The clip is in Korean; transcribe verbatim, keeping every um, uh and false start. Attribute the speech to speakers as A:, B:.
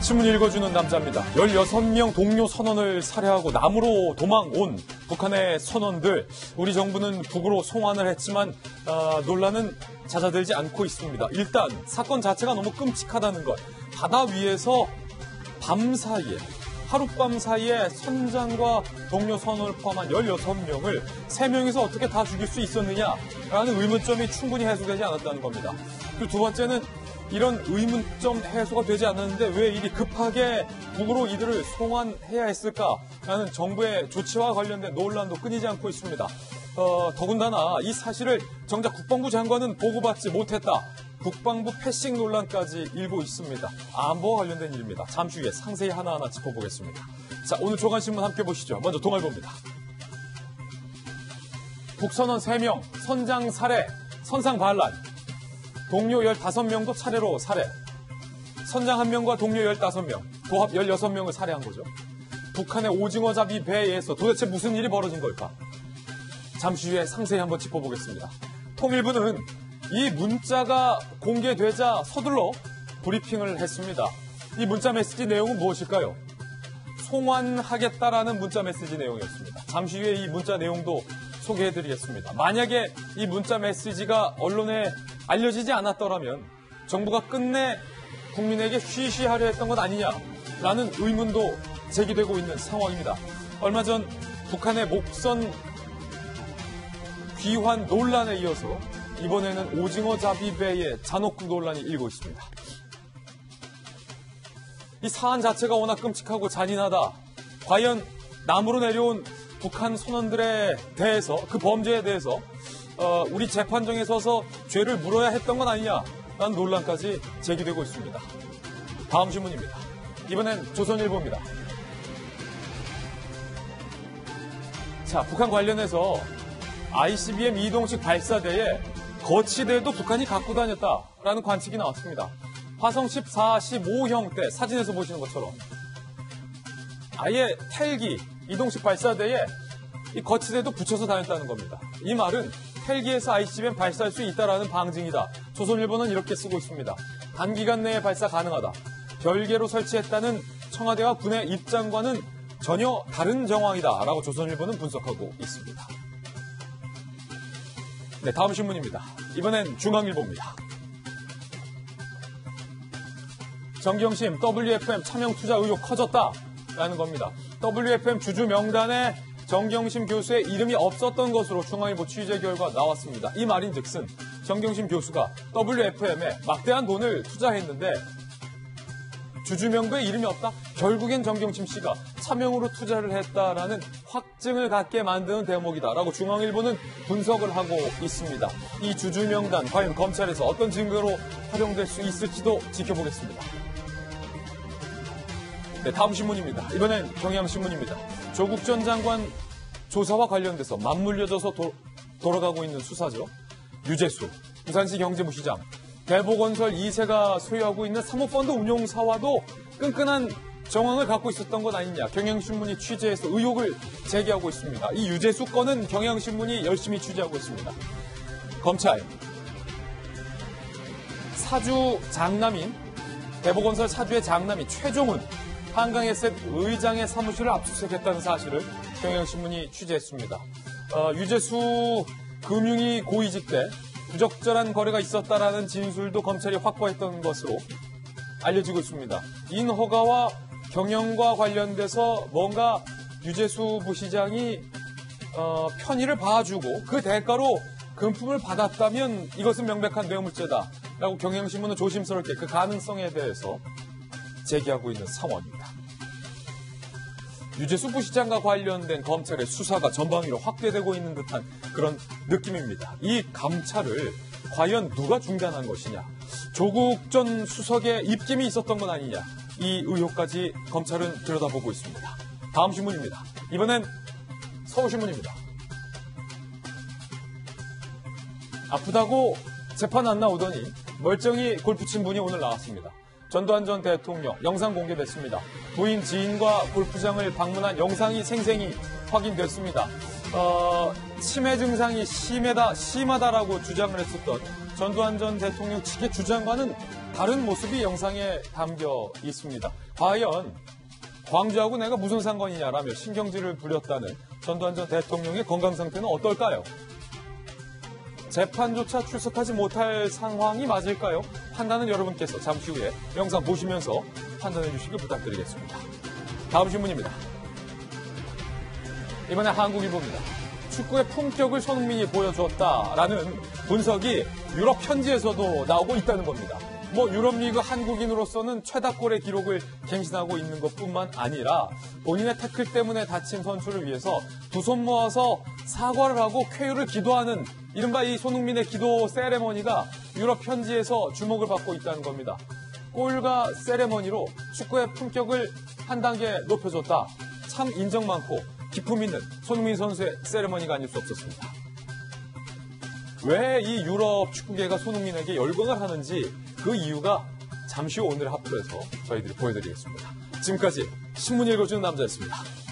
A: 신문 읽어주는 남자입니다. 열여섯 명 동료 선원을 살해하고 남으로 도망온 북한의 선원들. 우리 정부는 북으로 송환을 했지만 어, 논란은 잦아들지 않고 있습니다. 일단 사건 자체가 너무 끔찍하다는 것. 바다 위에서 밤 사이에 하룻밤 사이에 선장과 동료 선원을 포함한 열여섯 명을 세 명이서 어떻게 다 죽일 수 있었느냐라는 의문점이 충분히 해소되지 않았다는 겁니다. 그리고 두 번째는 이런 의문점 해소가 되지 않았는데 왜 이리 급하게 북으로 이들을 송환해야 했을까라는 정부의 조치와 관련된 논란도 끊이지 않고 있습니다. 어, 더군다나 이 사실을 정작 국방부 장관은 보고받지 못했다. 국방부 패싱 논란까지 일고 있습니다. 안보와 관련된 일입니다. 잠시 후에 상세히 하나하나 짚어보겠습니다. 자, 오늘 조간신문 함께 보시죠. 먼저 동아일보입니다. 북선원 세 명, 선장 살해, 선상 반란. 동료 열다섯 명도 차례로 살해. 선장 한 명과 동료 열다섯 명, 도합 열여섯 명을 살해한 거죠. 북한의 오징어잡이 배에서 도대체 무슨 일이 벌어진 걸까? 잠시 후에 상세히 한번 짚어보겠습니다. 통일부는 이 문자가 공개되자 서둘러 브리핑을 했습니다. 이 문자 메시지 내용은 무엇일까요? 송환하겠다라는 문자 메시지 내용이었습니다. 잠시 후에 이 문자 내용도 소개해드리겠습니다. 만약에 이 문자 메시지가 언론에 알려지지 않았더라면 정부가 끝내 국민에게 쉬쉬하려 했던 것 아니냐라는 의문도 제기되고 있는 상황입니다. 얼마 전 북한의 목선 귀환 논란에 이어서 이번에는 오징어 잡이배의 잔혹 논란이 일고 있습니다. 이 사안 자체가 워낙 끔찍하고 잔인하다. 과연 남으로 내려온 북한 선원들에 대해서, 그 범죄에 대해서 어, 우리 재판정에 서서 죄를 물어야 했던 건 아니냐라는 논란까지 제기되고 있습니다. 다음 신문입니다. 이번엔 조선일보입니다. 자, 북한 관련해서 아이씨비엠 이동식 발사대에 거치대도 북한이 갖고 다녔다라는 관측이 나왔습니다. 화성 십사, 십오형 때 사진에서 보시는 것처럼 아예 헬기, 이동식 발사대에 이 거치대도 붙여서 다녔다는 겁니다. 이 말은 헬기에서 아이씨비엠 발사할 수 있다라는 방증이다. 조선일보는 이렇게 쓰고 있습니다. 단기간 내에 발사 가능하다. 별개로 설치했다는 청와대와 군의 입장과는 전혀 다른 정황이다라고 조선일보는 분석하고 있습니다. 네, 다음 신문입니다. 이번엔 중앙일보입니다. 정경심 더블유에프엠 차명 투자 의혹 커졌다라는 겁니다. 더블유에프엠 주주 명단에 정경심 교수의 이름이 없었던 것으로 중앙일보 취재 결과 나왔습니다. 이 말인즉슨 정경심 교수가 더블유에프엠에 막대한 돈을 투자했는데 주주명부에 이름이 없다? 결국엔 정경심 씨가 차명으로 투자를 했다라는 확증을 갖게 만드는 대목이다라고 중앙일보는 분석을 하고 있습니다. 이 주주명단 과연 검찰에서 어떤 증거로 활용될 수 있을지도 지켜보겠습니다. 네, 다음 신문입니다. 이번엔 경향신문입니다. 조국 전 장관 조사와 관련돼서 맞물려져서 도, 돌아가고 있는 수사죠. 유재수, 부산시 경제부시장, 대보건설 이 세가 소유하고 있는 사모펀드 운용사와도 끈끈한 정황을 갖고 있었던 것 아니냐. 경향신문이 취재해서 의혹을 제기하고 있습니다. 이 유재수 건은 경향신문이 열심히 취재하고 있습니다. 검찰, 사주 장남인, 대보건설 사주의 장남인 최종훈, 한강에셋 의장의 사무실을 압수수색했다는 사실을 경향신문이 취재했습니다. 어, 유재수 금융위 고위직 때 부적절한 거래가 있었다라는 진술도 검찰이 확보했던 것으로 알려지고 있습니다. 인허가와 경영과 관련돼서 뭔가 유재수 부시장이 어, 편의를 봐주고 그 대가로 금품을 받았다면 이것은 명백한 뇌물죄다라고 경향신문은 조심스럽게 그 가능성에 대해서 제기하고 있는 상황입니다. 유재수 부시장과 관련된 검찰의 수사가 전방위로 확대되고 있는 듯한 그런 느낌입니다. 이 감찰을 과연 누가 중단한 것이냐, 조국 전 수석의 입김이 있었던 건 아니냐, 이 의혹까지 검찰은 들여다보고 있습니다. 다음 신문입니다. 이번엔 서울신문입니다. 아프다고 재판 안 나오더니 멀쩡히 골프 친 분이 오늘 나왔습니다. 전두환 전 대통령 영상 공개됐습니다. 부인 지인과 골프장을 방문한 영상이 생생히 확인됐습니다. 어, 치매 증상이 심하다, 심하다라고 주장을 했었던 전두환 전 대통령 측의 주장과는 다른 모습이 영상에 담겨 있습니다. 과연 광주하고 내가 무슨 상관이냐라며 신경질을 부렸다는 전두환 전 대통령의 건강 상태는 어떨까요? 재판조차 출석하지 못할 상황이 맞을까요? 판단은 여러분께서 잠시 후에 영상 보시면서 판단해 주시길 부탁드리겠습니다. 다음 신문입니다. 이번에 한국일보입니다. 축구의 품격을 손흥민이 보여줬다라는 분석이 유럽 현지에서도 나오고 있다는 겁니다. 뭐 유럽리그 한국인으로서는 최다골의 기록을 갱신하고 있는 것뿐만 아니라 본인의 태클 때문에 다친 선수를 위해서 두 손 모아서 사과를 하고 쾌유를 기도하는 이른바 이 손흥민의 기도 세레머니가 유럽 현지에서 주목을 받고 있다는 겁니다. 골과 세레머니로 축구의 품격을 한 단계 높여줬다. 참 인정 많고 기품 있는 손흥민 선수의 세레머니가 아닐 수 없었습니다. 왜 이 유럽 축구계가 손흥민에게 열광을 하는지 그 이유가 잠시 후 오늘 합표해서 저희들이 보여드리겠습니다. 지금까지 신문 읽어주는 남자였습니다.